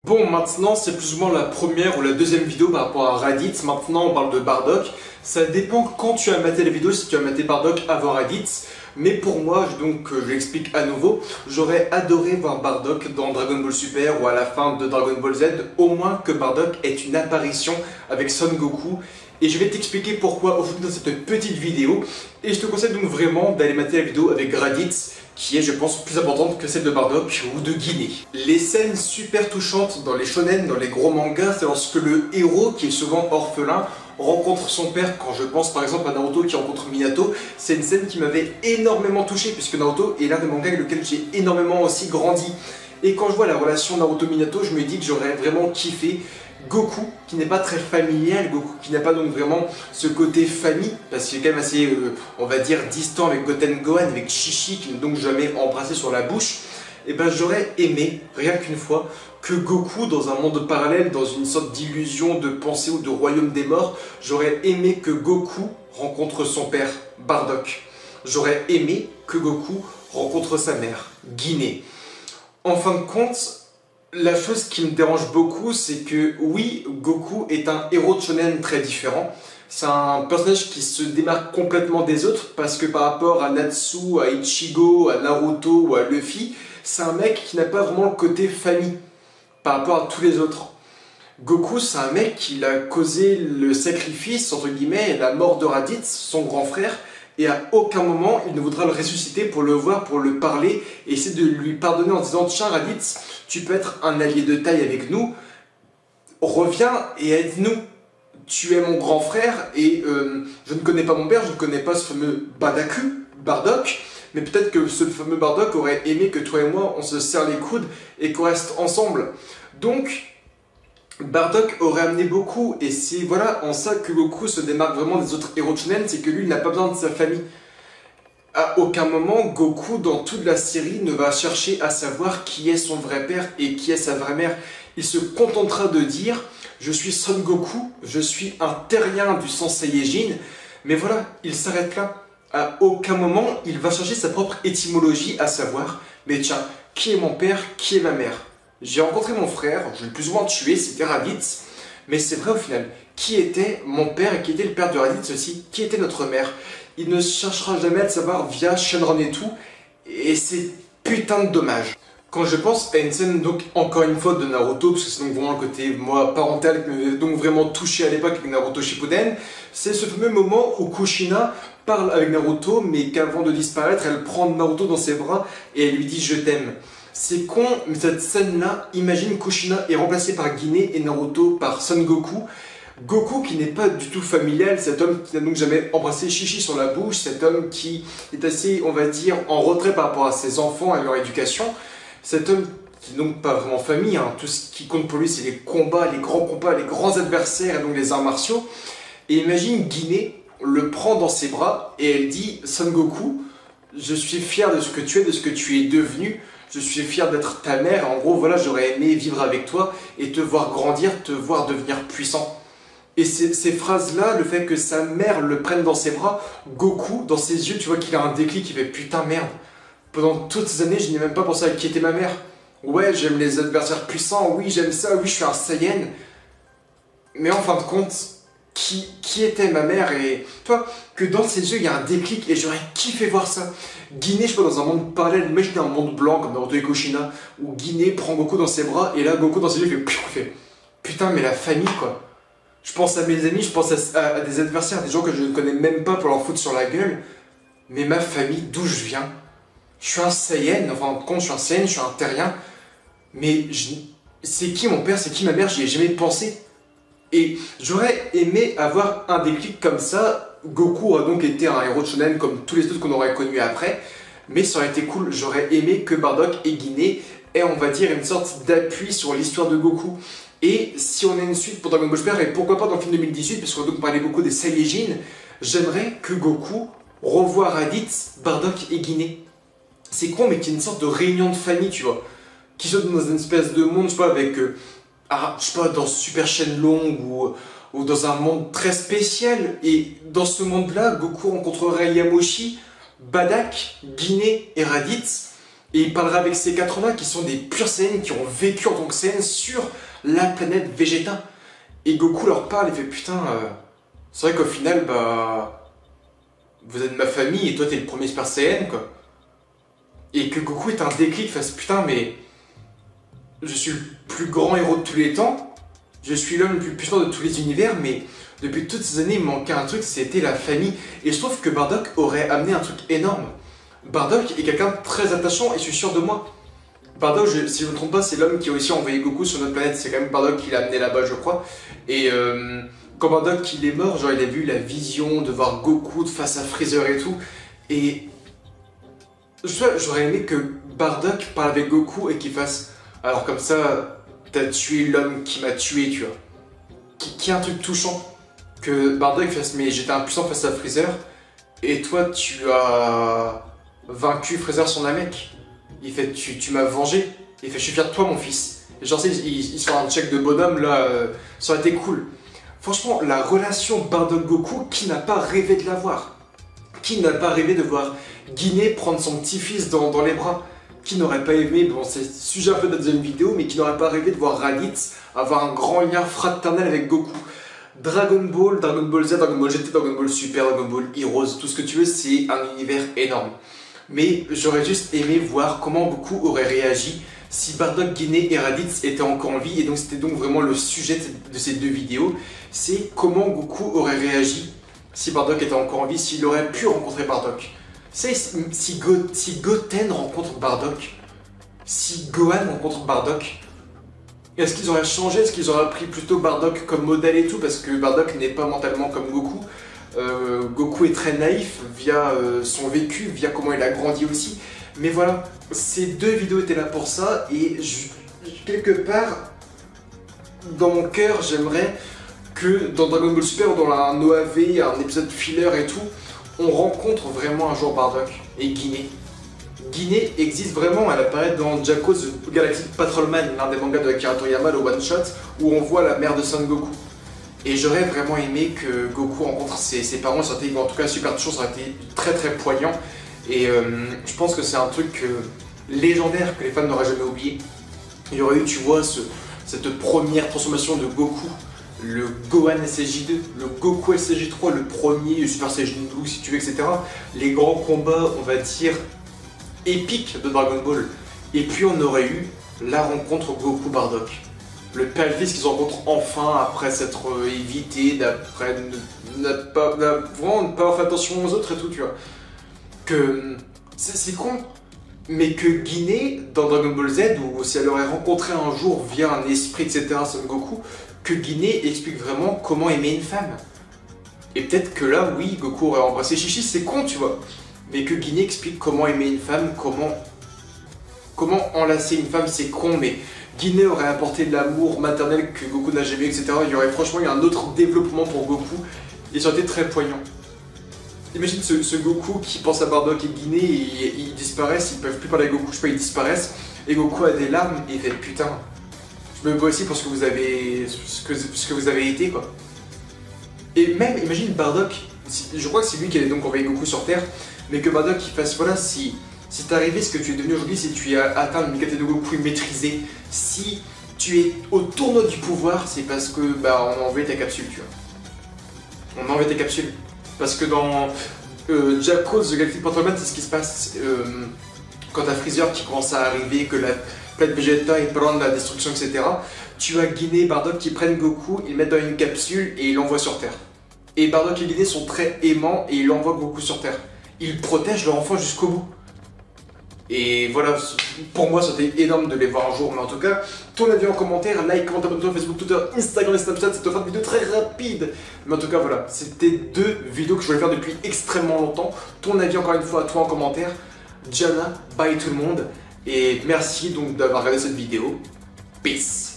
Bon, maintenant c'est plus ou moins la première ou la deuxième vidéo par rapport à Raditz. Maintenant on parle de Bardock. Ça dépend quand tu as maté la vidéo, si tu as maté Bardock avant Raditz. Mais pour moi, je l'explique à nouveau, j'aurais adoré voir Bardock dans Dragon Ball Super ou à la fin de Dragon Ball Z, au moins que Bardock ait une apparition avec Son Goku. Et je vais t'expliquer pourquoi aujourd'hui dans cette petite vidéo. Et je te conseille donc vraiment d'aller mater la vidéo avec Raditz, qui est, je pense, plus importante que celle de Bardock ou de Guinée. Les scènes super touchantes dans les shonen, dans les gros mangas, c'est lorsque le héros, qui est souvent orphelin, rencontre son père. Quand je pense par exemple à Naruto qui rencontre Minato, c'est une scène qui m'avait énormément touché, puisque Naruto est l'un des mangas avec lequel j'ai énormément aussi grandi. Et quand je vois la relation Naruto-Minato, je me dis que j'aurais vraiment kiffé Goku, qui n'est pas très familial, Goku qui n'a pas donc vraiment ce côté famille, parce qu'il est quand même assez, on va dire, distant avec Goten Gohan, avec Chichi, qui n'est donc jamais embrassé sur la bouche. Et ben j'aurais aimé, rien qu'une fois, que Goku, dans un monde parallèle, dans une sorte d'illusion de pensée ou de royaume des morts, j'aurais aimé que Goku rencontre son père, Bardock. J'aurais aimé que Goku rencontre sa mère, Guinée. En fin de compte, la chose qui me dérange beaucoup, c'est que oui, Goku est un héros de shonen très différent. C'est un personnage qui se démarque complètement des autres parce que par rapport à Natsu, à Ichigo, à Naruto ou à Luffy, c'est un mec qui n'a pas vraiment le côté famille par rapport à tous les autres. Goku, c'est un mec qui a causé le sacrifice, entre guillemets, et la mort de Raditz, son grand frère, et à aucun moment il ne voudra le ressusciter pour le voir, pour le parler, et essayer de lui pardonner en disant « Tiens Raditz, tu peux être un allié de taille avec nous, reviens et aide-nous. Tu es mon grand frère, et je ne connais pas mon père, je ne connais pas ce fameux Bardock, mais peut-être que ce fameux Bardock aurait aimé que toi et moi, on se serre les coudes et qu'on reste ensemble. » Donc, Bardock aurait amené beaucoup, et c'est voilà en ça que Goku se démarque vraiment des autres héros de shonen, c'est que lui il n'a pas besoin de sa famille. À aucun moment Goku dans toute la série ne va chercher à savoir qui est son vrai père et qui est sa vraie mère. Il se contentera de dire je suis Son Goku, je suis un terrien du sang Saiyajin, mais voilà, il s'arrête là. À aucun moment il va chercher sa propre étymologie, à savoir mais tiens, qui est mon père, qui est ma mère? J'ai rencontré mon frère, je l'ai plus ou moins tué, c'était Raditz, mais c'est vrai au final. Qui était mon père et qui était le père de Raditz aussi? Qui était notre mère? Il ne cherchera jamais à le savoir via Shenron et tout, et c'est putain de dommage. Quand je pense à une scène, donc encore une fois de Naruto, parce que c'est donc vraiment le côté, moi, parental, qui m'avait donc vraiment touché à l'époque avec Naruto Shippuden, c'est ce fameux moment où Kushina parle avec Naruto, mais qu'avant de disparaître, elle prend Naruto dans ses bras et elle lui dit « je t'aime ». C'est con, mais cette scène-là, imagine Kushina est remplacé par Guinée et Naruto par Son Goku. Goku qui n'est pas du tout familial, cet homme qui n'a donc jamais embrassé Chichi sur la bouche, cet homme qui est assez, on va dire, en retrait par rapport à ses enfants et leur éducation, cet homme qui n'est donc pas vraiment famille, hein. Tout ce qui compte pour lui c'est les combats, les grands adversaires et donc les arts martiaux. Et imagine Guinée le prend dans ses bras et elle dit « Son Goku, je suis fier de ce que tu es, de ce que tu es devenu. Je suis fier d'être ta mère, en gros, voilà, j'aurais aimé vivre avec toi et te voir grandir, te voir devenir puissant. » Et ces phrases-là, le fait que sa mère le prenne dans ses bras, Goku, dans ses yeux, tu vois qu'il a un déclic, il fait « Putain, merde, pendant toutes ces années, je n'ai même pas pensé à qui était ma mère. Ouais, j'aime les adversaires puissants, oui, j'aime ça, oui, je suis un Saiyan. Mais en fin de compte, qui était ma mère? Et toi, que dans ses yeux, il y a un déclic et j'aurais kiffé voir ça. Guinée, je sais pas, dans un monde parallèle, imaginez un monde blanc comme Naruto et Kushina, où Guinée prend Goku dans ses bras et là, Goku dans ses yeux, il fait putain, mais la famille, quoi. Je pense à mes amis, je pense à des adversaires, des gens que je ne connais même pas pour leur foutre sur la gueule. Mais ma famille, d'où je viens? Je suis un Saiyan, enfin, en compte, je suis un Saiyan, je suis un terrien. Mais c'est qui mon père, c'est qui ma mère? J'y ai jamais pensé. Et j'aurais aimé avoir un déclic comme ça. Goku a donc été un héros de shonen comme tous les autres qu'on aurait connus après. Mais ça aurait été cool, j'aurais aimé que Bardock et Guinée aient, on va dire, une sorte d'appui sur l'histoire de Goku. Et si on a une suite pour Dragon Ball Super, et pourquoi pas dans le film 2018, puisqu'on a donc parlé beaucoup des Saiyajin, j'aimerais que Goku revoie Raditz, Bardock et Guinée. C'est con, mais qu'il y ait une sorte de réunion de famille, tu vois. Qui soit dans une espèce de monde, je sais pas, avec... je sais pas, dans Super Shenlong ou dans un monde très spécial. Et dans ce monde-là, Goku rencontrerait Yamoshi, Bardock, Guinée et Raditz. Et il parlera avec ces 80 qui sont des purs Saiyans qui ont vécu en tant que Saiyans sur la planète Vegeta. Et Goku leur parle et fait putain, c'est vrai qu'au final, bah, vous êtes ma famille et toi t'es le premier Super Saiyan quoi. Et que Goku est un déclic, fasse putain, mais je suis le plus grand héros de tous les temps, je suis l'homme le plus puissant de tous les univers, mais depuis toutes ces années il me manquait un truc, c'était la famille. Et je trouve que Bardock aurait amené un truc énorme. Bardock est quelqu'un de très attachant et je suis sûr de moi. Bardock, si je ne me trompe pas, c'est l'homme qui a aussi envoyé Goku sur notre planète. C'est quand même Bardock qui l'a amené là-bas, je crois. Et quand Bardock il est mort, genre il a vu la vision de voir Goku de face à Freezer et tout. Et j'aurais aimé que Bardock parle avec Goku et qu'il fasse alors comme ça, t'as tué l'homme qui m'a tué, tu vois. Qui est un truc touchant. Que Bardock fasse mais j'étais impuissant face à Freezer et toi tu as vaincu Freezer son Namek. Il fait tu m'as vengé. Il fait je suis fier de toi mon fils. Et genre il sort un check de bonhomme là, ça aurait été cool. Franchement la relation Bardock-Goku, qui n'a pas rêvé de la voir? Qui n'a pas rêvé de voir Guinée prendre son petit-fils dans les bras? Qui n'aurait pas aimé, bon c'est sujet un peu de la deuxième vidéo, mais qui n'aurait pas rêvé de voir Raditz avoir un grand lien fraternel avec Goku? Dragon Ball, Dragon Ball Z, Dragon Ball GT, Dragon Ball Super, Dragon Ball Heroes, tout ce que tu veux, c'est un univers énorme. Mais j'aurais juste aimé voir comment Goku aurait réagi si Bardock, Guinée et Raditz étaient encore en vie, et donc c'était donc vraiment le sujet de ces deux vidéos, c'est comment Goku aurait réagi si Bardock était encore en vie, s'il aurait pu rencontrer Bardock. C'est si Goten rencontre Bardock, si Gohan rencontre Bardock, est-ce qu'ils auraient changé? Est-ce qu'ils auraient pris plutôt Bardock comme modèle et tout? Parce que Bardock n'est pas mentalement comme Goku. Goku est très naïf via son vécu, via comment il a grandi aussi. Mais voilà, ces deux vidéos étaient là pour ça et quelque part, dans mon cœur, j'aimerais que dans Dragon Ball Super, dans un OAV, un épisode filler et tout, on rencontre vraiment un jour Bardock et Guinée. Guinée existe vraiment, elle apparaît dans Jaco's Galactic Patrolman, l'un des mangas de Akira Toriyama, le one shot, où on voit la mère de Son Goku. Et j'aurais vraiment aimé que Goku rencontre ses parents, ça aurait été, en tout cas super touchant, ça aurait été très très poignant. Et je pense que c'est un truc légendaire que les fans n'auraient jamais oublié. Il y aurait eu, tu vois, cette première transformation de Goku, le Gohan SSJ2, le Goku SSJ3, le premier Super Saiyan Blue si tu veux, etc. Les grands combats, on va dire, épiques de Dragon Ball. Et puis on aurait eu la rencontre Goku-Bardock. Le père et le fils qui se rencontrent enfin après s'être évités, d'après ne pas avoir fait attention aux autres et tout, tu vois. Que c'est con, mais que Guinée, dans Dragon Ball Z, ou si elle aurait rencontré un jour via un esprit, etc., Son Goku, que Guinée explique vraiment comment aimer une femme. Et peut-être que là, oui, Goku aurait embrassé Chichi, c'est con, tu vois. Mais que Guinée explique comment aimer une femme, comment enlacer une femme, c'est con, mais Guinée aurait apporté de l'amour maternel que Goku n'a jamais eu, etc. Il y aurait franchement eu un autre développement pour Goku, et ça aurait été très poignant. Imagine ce Goku qui pense à Bardock et Guinée, et ils disparaissent, ils peuvent plus parler à Goku, je sais pas, ils disparaissent, et Goku a des larmes, et il fait putain, je me bats aussi pour ce que vous avez été, quoi. Et même, imagine Bardock, je crois que c'est lui qui avait donc envoyé Goku sur Terre, mais que Bardock il fasse, voilà, si t'es arrivé ce que tu es devenu aujourd'hui, si tu as atteint le Mikate de Goku maîtrisé, si tu es au tournoi du pouvoir, c'est parce que, bah, on a envoyé ta capsule, tu vois. On a envoyé ta capsule. Parce que dans Jaco's Galactic Patrolman, c'est ce qui se passe quand t'as Freezer qui commence à arriver, que la planète Vegeta est pas loin de la destruction, etc. Tu as Guinée et Bardock qui prennent Goku, ils le mettent dans une capsule et ils l'envoient sur Terre. Et Bardock et Guinée sont très aimants et ils envoient Goku sur Terre. Ils protègent leur enfant jusqu'au bout. Et voilà, pour moi, c'était énorme de les voir un jour. Mais en tout cas, ton avis en commentaire, like, comment abonne-toi, Facebook, Twitter, Instagram et Snapchat. C'était une vidéo très rapide. Mais en tout cas, voilà, c'était deux vidéos que je voulais faire depuis extrêmement longtemps. Ton avis, encore une fois, toi en commentaire. Diana, bye tout le monde. Et merci donc d'avoir regardé cette vidéo. Peace.